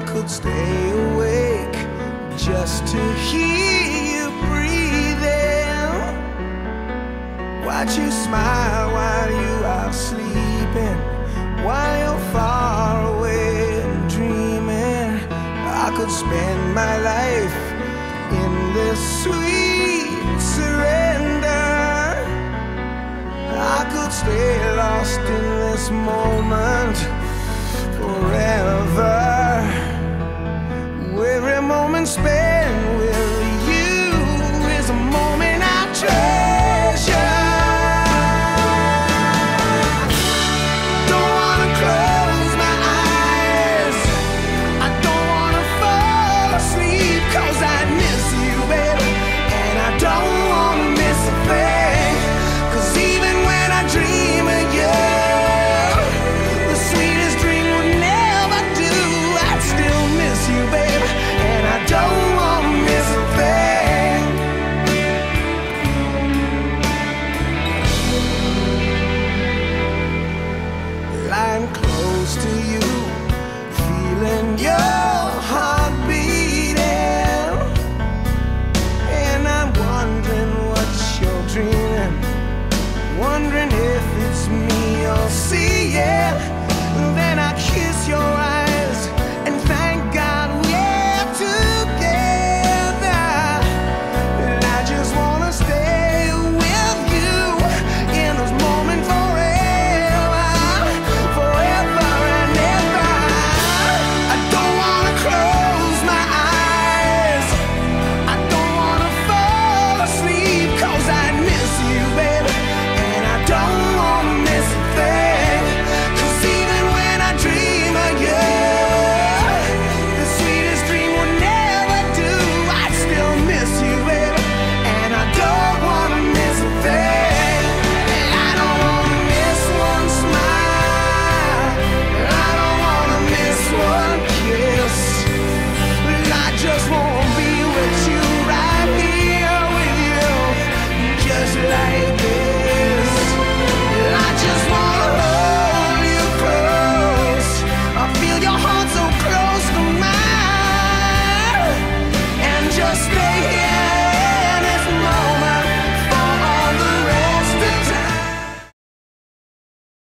could stay awake just to hear you breathing. Watch you smile while you are sleeping, while you're far away and dreaming. I could spend my life in this sweet surrender. I could stay lost in